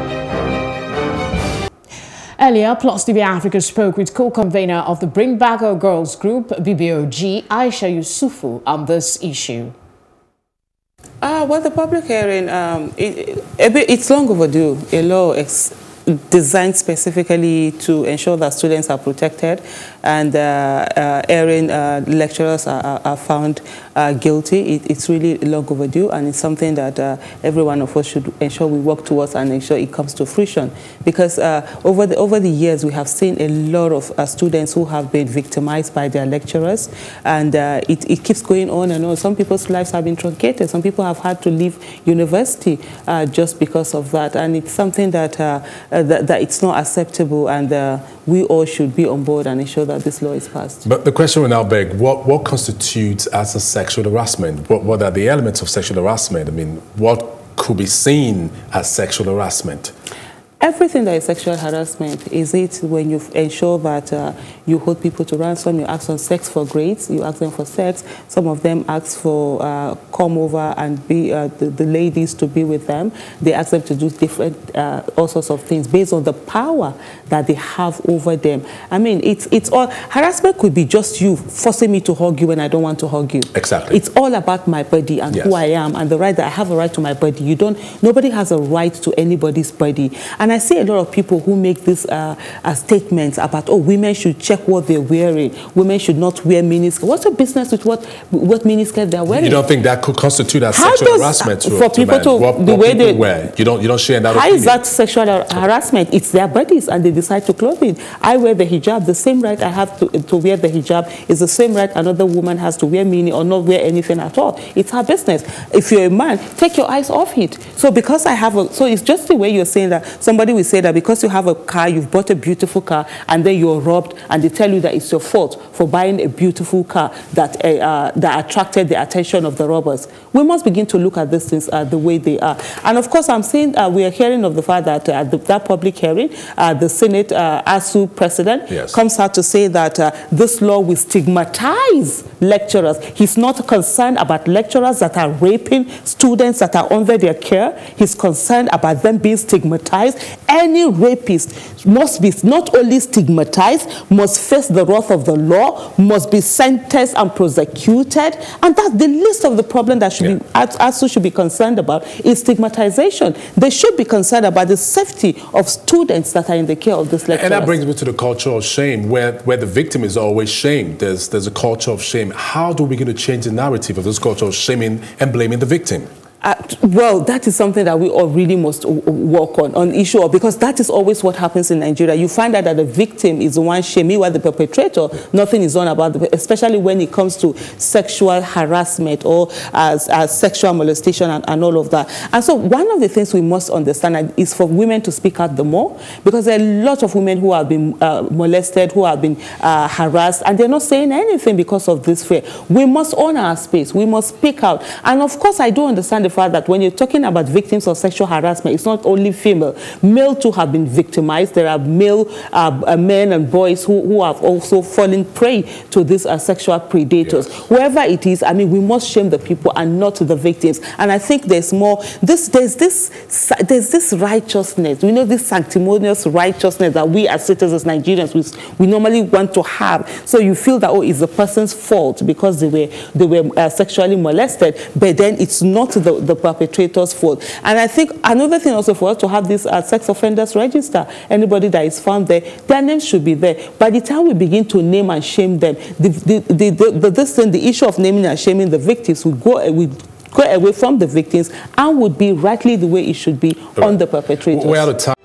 Earlier, Plus TV Africa spoke with co-convener of the Bring Back Our Girls group, BBOG, Aisha Yusufu, on this issue. Well, the public hearing, it's long overdue. A law designed specifically to ensure that students are protected and lecturers are found guilty. It's really long overdue, and it's something that every one of us should ensure we work towards and ensure it comes to fruition. Because over the years, we have seen a lot of students who have been victimized by their lecturers, and it keeps going on and on. Some people's lives have been truncated. Some people have had to leave university just because of that, and it's something that that it's not acceptable, and we all should be on board and ensure that this law is passed. But the question will now beg, what constitutes as a sexual harassment? What are the elements of sexual harassment? I mean, what could be seen as sexual harassment? Everything that is sexual harassment. Is it when you ensure that you hold people to ransom, you ask on sex for grades, you ask them for sex, some of them ask for come over and be the ladies to be with them. They ask them to do different, all sorts of things based on the power that they have over them. I mean, it's all, harassment could be just you forcing me to hug you when I don't want to hug you. Exactly. It's all about my body and who I am and the right that I have a right to my body. Nobody has a right to anybody's body. And I see a lot of people who make these statements about, oh, women should check what they're wearing. Women should not wear miniskirt. What's your business with what miniskirt they're wearing? You don't think that could constitute as sexual harassment for people to the way they wear? You don't share that opinion. How is that sexual harassment? It's their bodies and they decide to clothe it. I wear the hijab. The same right I have to wear the hijab is the same right another woman has to wear mini or not wear anything at all. It's her business. If you're a man, take your eyes off it. So because I have so it's just the way you're saying that somebody will say that because you have a car, you've bought a beautiful car, and then you're robbed, and they tell you that it's your fault for buying a beautiful car that attracted the attention of the robbers. We must begin to look at these things the way they are. And of course, I'm saying we are hearing of the fact that at that public hearing, the Senate ASU president comes out to say that this law will stigmatize lecturers. He's not concerned about lecturers that are raping students that are under their care. He's concerned about them being stigmatized. Any rapist must be not only stigmatized, must face the wrath of the law, must be sentenced and prosecuted. And that's the least of the problem that should be ASU should be concerned about is stigmatization. They should be concerned about the safety of students that are in the care of this lecturers. And that brings me to the culture of shame, where the victim is always shamed. There's a culture of shame. How do we begin to change the narrative of this culture of shaming and blaming the victim? Well, that is something that we all really must work on the issue of, because that is always what happens in Nigeria. You find out that the victim is the one shaming, while the perpetrator, nothing is done about it, especially when it comes to sexual harassment or sexual molestation and all of that. And so one of the things we must understand is for women to speak out the more, because there are a lot of women who have been molested, who have been harassed, and they're not saying anything because of this fear. We must own our space. We must speak out. And of course, I do understand the fact that when you're talking about victims of sexual harassment, it's not only female. Male too have been victimized. There are male men and boys who have also fallen prey to these sexual predators. Whoever it is, I mean, we must shame the people and not the victims. And I think there's more. There's this righteousness. We know this sanctimonious righteousness that we as citizens, Nigerians, we normally want to have. So you feel that, oh, it's the person's fault because they were sexually molested, but then it's not the perpetrator's fault. And I think another thing also for us to have this sex offenders register. Anybody that is found there, their names should be there. By the time we begin to name and shame them, the issue of naming and shaming the victims will go away from the victims and would be rightly the way it should be on the perpetrators. We're out of time.